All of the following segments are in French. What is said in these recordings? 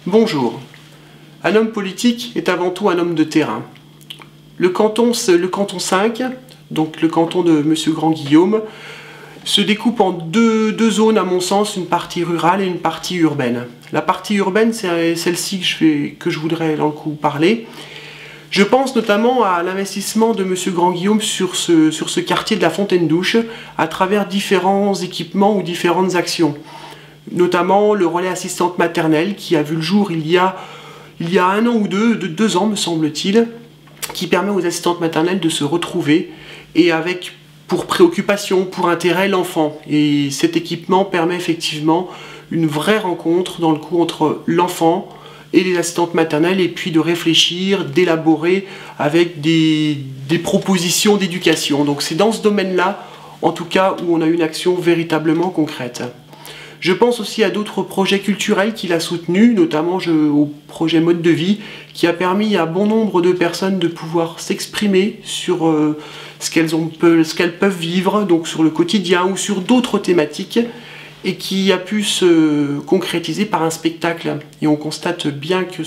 Bonjour. Un homme politique est avant tout un homme de terrain. Le canton 5, donc le canton de M. Grand-Guillaume, se découpe en deux zones à mon sens, une partie rurale et une partie urbaine. La partie urbaine, c'est celle-ci que je voudrais dans le coup parler. Je pense notamment à l'investissement de M. Grand-Guillaume sur ce quartier de la Fontaine-Douche à travers différents équipements ou différentes actions. Notamment le relais assistante maternelle qui a vu le jour il y a 1 an ou deux ans me semble-t-il, qui permet aux assistantes maternelles de se retrouver et avec pour préoccupation, pour intérêt l'enfant. Et cet équipement permet effectivement une vraie rencontre dans le coup entre l'enfant et les assistantes maternelles et puis de réfléchir, d'élaborer avec des propositions d'éducation. Donc c'est dans ce domaine-là, en tout cas, où on a une action véritablement concrète. Je pense aussi à d'autres projets culturels qu'il a soutenus, notamment au projet Mode de vie, qui a permis à bon nombre de personnes de pouvoir s'exprimer sur ce qu'elles peuvent vivre, donc sur le quotidien ou sur d'autres thématiques, et qui a pu se concrétiser par un spectacle. Et on constate bien que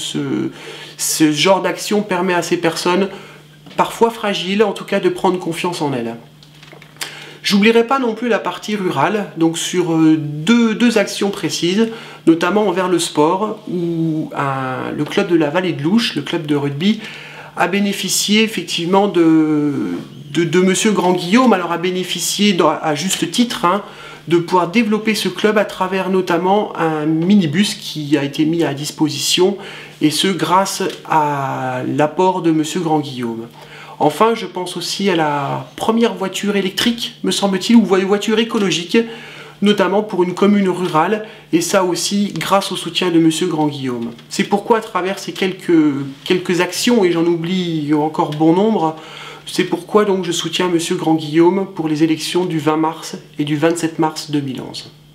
ce genre d'action permet à ces personnes, parfois fragiles, en tout cas de prendre confiance en elles. J'oublierai pas non plus la partie rurale, donc sur deux actions précises, notamment envers le sport, où le club de la Vallée de Louche, le club de rugby, a bénéficié effectivement de M. Grand-Guillaume, alors a bénéficié à juste titre, de pouvoir développer ce club à travers notamment un minibus qui a été mis à disposition, et ce grâce à l'apport de M. Grand-Guillaume. Enfin, je pense aussi à la première voiture électrique, me semble-t-il, ou voiture écologique, notamment pour une commune rurale, et ça aussi grâce au soutien de M. Grand-Guillaume. C'est pourquoi à travers ces quelques actions, et j'en oublie encore bon nombre, c'est pourquoi donc je soutiens M. Grand-Guillaume pour les élections du 20 mars et du 27 mars 2011.